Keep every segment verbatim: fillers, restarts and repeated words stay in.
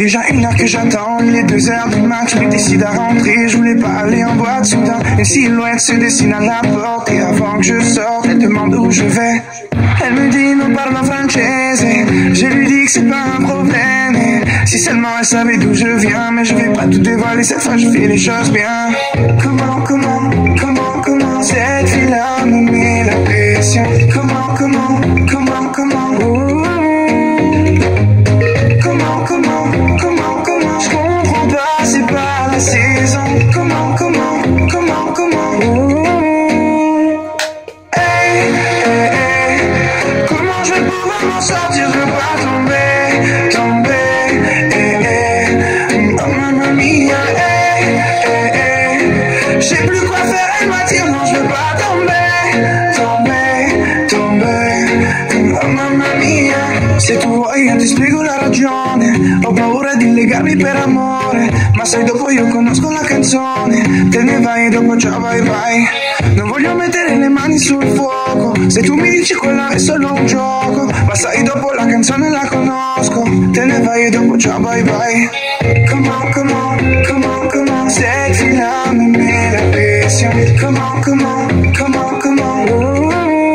déjà une heure que j'attends, il est deux heures du mat, je me décide à rentrer, je voulais pas aller en boîte soudain. Une silhouette se dessine à la porte et avant que je sorte, elle demande où je vais. Elle me dit non parlo francese, je lui dis que c'est pas un problème. Si seulement elle savait d'où je viens, mais je vais pas tout dévoiler, cette fois je fais les choses bien. Comment, comment, comment, comment cette fille-là me met la pression. Comment, comment, comment, comment, oh. Comment, comment, comment, comment, je comprends pas, c'est pas la saison. Comment, comment, comment, comment, oh. Hey, hey, hey. Comment je vais pouvoir m'en sortir, je veux pas tomber, tomber, hey, hey. Oh mamma mia, hey, hey, hey. Je sais plus quoi faire, elle m'attire, non je veux pas tomber, tomber, tomber, oh mamma mia. Se tu vuoi io ti spiego la ragione, ho paura di legarmi per amore, ma sai dopo io conosco la canzone, te ne vai e dopo ciao vai vai. Non voglio mettere le mani sul fuoco, se tu mi dici quello è solo un gioco, ma sai dopo la canzone la conosco, te ne vai e dopo ciao vai vai. Come on, come on, come on, come on, cette fille-là me met la pression. Come on, come on, come on, come on, oh.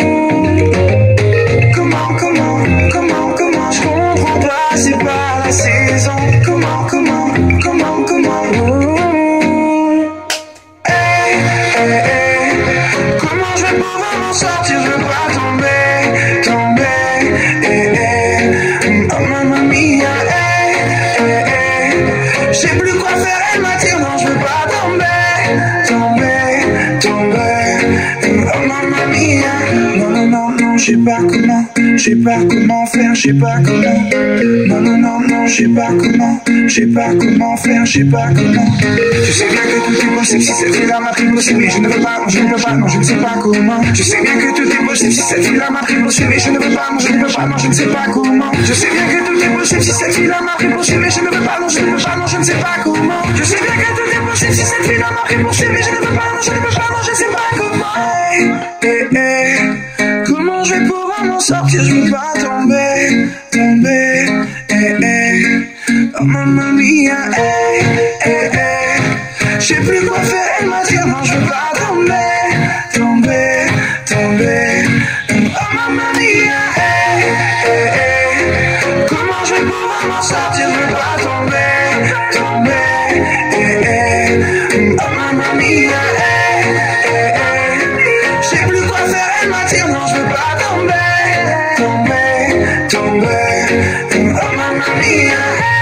Come on, come on, come on, come on, je comprends pas, c'est pas la saison. Come on, come on, come on, come on, oh. Hey, hey, hey. Comment je vais pouvoir m'en sortir, je veux pas tomber, tomber, hey, hey. Oh mamma mia, hey, hey, hey. Je sais plus quoi faire, elle m'attire, non je veux pas tomber, tomber, tomber, oh mamma mia. Non, non, non, non, je sais pas comment, je sais pas comment faire, je sais pas comment. Non, non, non, non, je sais pas comment, je sais pas comment faire, je sais pas comment. Je sais bien que tout est possible si cette fille-là m'a pris possible, mais je ne veux pas, non, je ne veux pas, non, je ne sais pas comment. Je sais bien que tout est possible si cette fille-là m'a pris possible, mais je ne veux pas, non, je ne veux pas, non, je ne sais pas comment. Je sais bien que tout est possible si cette fille-là m'a pris possible, mais je ne veux pas, non, je ne veux pas, non, je ne sais pas comment. Je sais bien que tout est possible si cette fille-là m'a pris possible, mais je ne veux pas, non, je ne veux pas, non, je ne sais pas comment. Hey, hey, hey. Comment je vais pouvoir m'en sortir, je veux pas tomber, tomber, hey, hey. Oh mamma mia, hey, hey, hey. Je sais plus quoi faire, elle m'attire, non je veux pas tomber, tomber, tomber. Oh mamma mia, hey, hey, hey. Comment je vais pouvoir m'en sortir, je veux pas tomber, tomber, hey, hey. Oh mamma mia, hey, hey, hey. Je sais plus quoi faire, elle m'attire, non je veux pas tomber, tomber, tomber. Oh mamma mia,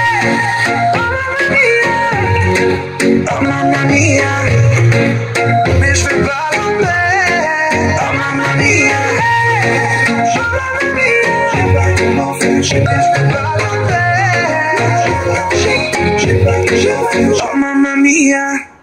oh mamma mia, mais je vais pas tomber, oh mamma mia, oh mamma mia, je sais pas comment faire, je sais pas, je vais pas tomber, je sais pas, je sais pas, oh mamma mia.